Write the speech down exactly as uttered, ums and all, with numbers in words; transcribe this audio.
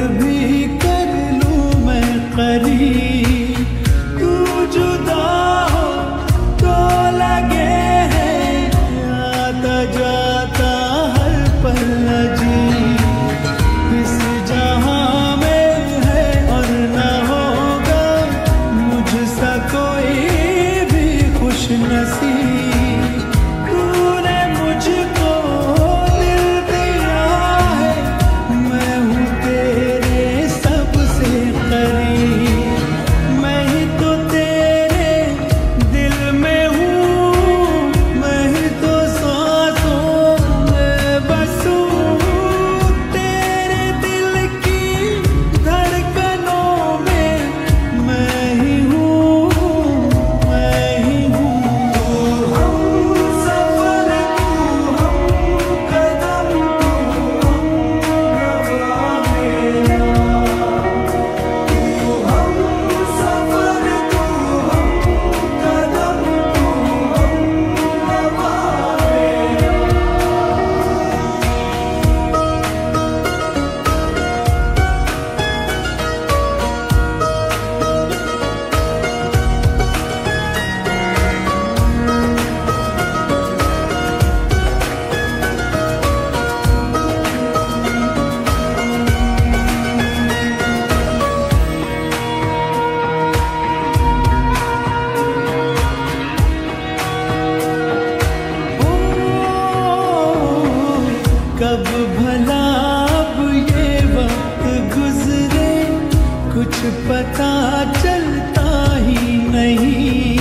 भी कर लूं मैं करीब, तू जुदा हो तो लगे है आता जाता हर पल अजीब। इस जहां में है और न होगा मुझसा कोई भी खुश नसीब। तूने मुझको दिल दिया है, मैं हूँ तेरे सबसे करीब। मैं ही तो तेरे दिल में हूँ, मैं ही तो सांसों में बसूं। तेरे दिल की धड़कनों में मैं ही हूँ, मैं ही हूँ। तू हम सफर, तू हम कदम, तू हम रवा मेरा। तू हम सफर, तू हम कदम, तू हम रवा मेरा। कब भला अब ये वक्त गुजरे, कुछ पता चलता ही नहीं।